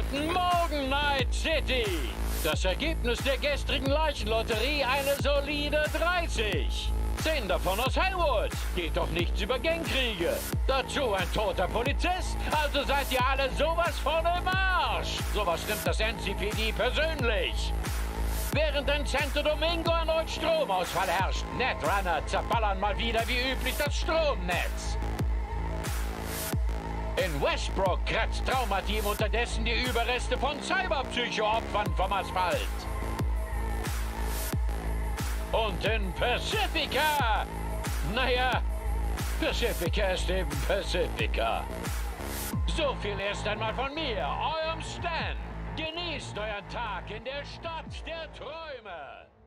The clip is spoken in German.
Guten Morgen, Night City! Das Ergebnis der gestrigen Leichenlotterie eine solide 30. 10 davon aus Hellwood. Geht doch nichts über Gangkriege. Dazu ein toter Polizist. Also seid ihr alle sowas von im Arsch. Sowas nimmt das NCPD persönlich. Während in Santo Domingo erneut Stromausfall herrscht, Netrunner zerballern mal wieder wie üblich das Stromnetz. In Westbrook kratzt Traumateam unterdessen die Überreste von Cyberpsycho-Opfern vom Asphalt. Und in Pacifica, naja, Pacifica ist eben Pacifica. So viel erst einmal von mir, eurem Stan. Genießt euren Tag in der Stadt der Träume.